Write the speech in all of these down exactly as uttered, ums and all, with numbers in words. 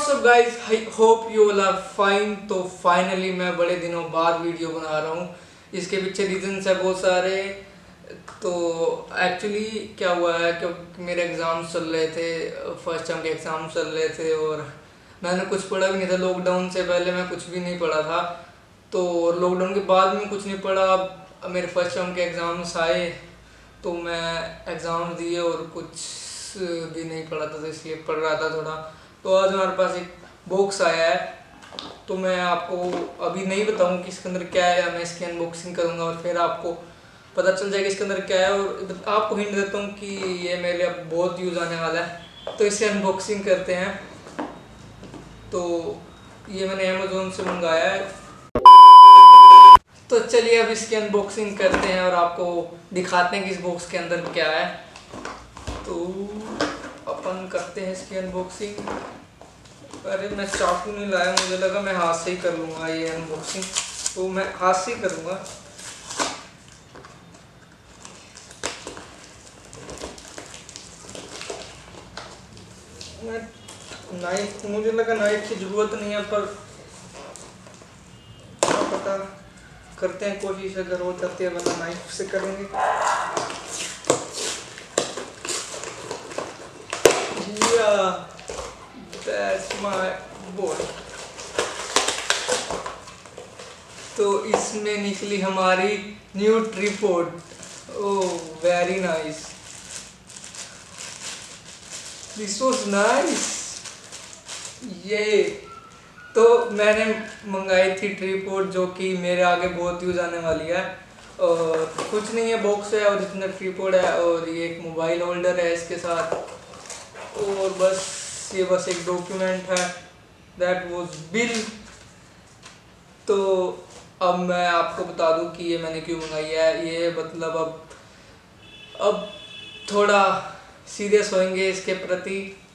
WhatsApp guys, I hope you all are fine. तो finally मैं बड़े दिनों बाद वीडियो बना रहा हूँ। इसके पीछे रीजंस है बहुत सारे। तो एक्चुअली क्या हुआ है कि मेरे एग्ज़ाम्स चल रहे थे, फर्स्ट टर्म के एग्ज़ाम चल रहे थे और मैंने कुछ पढ़ा भी नहीं था। लॉकडाउन से पहले मैं कुछ भी नहीं पढ़ा था, तो लॉकडाउन के बाद में कुछ नहीं पढ़ा। अब मेरे फर्स्ट टर्म के एग्ज़ाम्स आए तो मैं एग्ज़ाम दिए और कुछ भी नहीं पढ़ा था, तो इसलिए पढ़ रहा था थोड़ा। तो आज हमारे पास एक बॉक्स आया है, तो मैं आपको अभी नहीं बताऊँ कि इसके अंदर क्या है। मैं इसकी अनबॉक्सिंग करूँगा और फिर आपको पता चल जाएगा इसके अंदर क्या है। और आपको हिंट देता हूँ कि ये मेरे अब बहुत यूज़ आने वाला है, तो इसे अनबॉक्सिंग करते हैं। तो ये मैंने अमेज़ोन से मंगाया है, तो चलिए अब इसकी अनबॉक्सिंग करते हैं और आपको दिखाते हैं कि इस बॉक्स के अंदर क्या है। तो अपन करते हैं इसकी अनबॉक्सिंग। अरे मैं चाकू नहीं लाया, मुझे लगा मैं हाथ से ही कर लूँगा ये अनबॉक्सिंग, तो मैं हाथ से ही करूँगा। नाइफ, मुझे लगा नाइफ की ज़रूरत नहीं है, पर क्या पता, करते हैं कोशिश। अगर हो जाती है वरना नाइफ से करेंगे। Yeah, that's my boy। तो इसमें निकली हमारी new tripod. Oh very nice, this was nice. ये तो मैंने मंगाई थी ट्रिपॉड, जो कि मेरे आगे बहुत यूज़ आने वाली है। और कुछ नहीं है, बॉक्स है और इसमें ट्रिपॉड है और ये एक मोबाइल होल्डर है इसके साथ, और बस ये बस एक डॉक्यूमेंट है, दैट वाज बिल। तो अब मैं आपको बता दूं कि ये मैंने क्यों मंगाई है। ये मतलब अब अब थोड़ा सीरियस होएंगे इसके प्रति।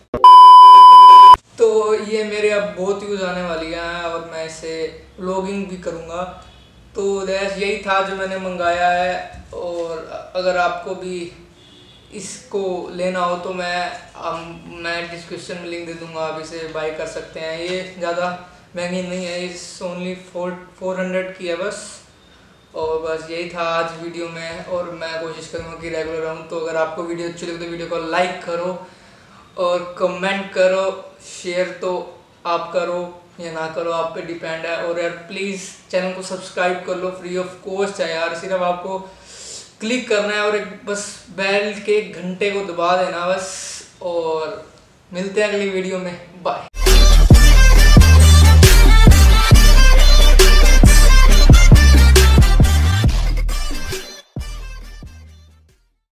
तो ये मेरे अब बहुत यूज़ आने वाली है और मैं इसे व्लॉगिंग भी करूँगा। तो दैट यही था जो मैंने मंगाया है। और अगर आपको भी इसको लेना हो तो मैं हम मैं डिस्क्रिप्शन में लिंक दे दूँगा, आप इसे बाय कर सकते हैं। ये ज़्यादा महंगी नहीं है, इस ओनली फोर फोर हंड्रेड की है बस। और बस यही था आज वीडियो में, और मैं कोशिश करूँगा कि रेगुलर रहूँ। तो अगर आपको वीडियो अच्छी लगे तो वीडियो को लाइक करो और कमेंट करो, शेयर तो आप करो या ना करो, आप पे डिपेंड है। और यार प्लीज़ चैनल को सब्सक्राइब कर लो, फ्री ऑफ कॉस्ट है यार। सिर्फ आपको क्लिक करना है और एक बस बेल के घंटे को दबा देना बस। और मिलते हैं अगली वीडियो में, बाय।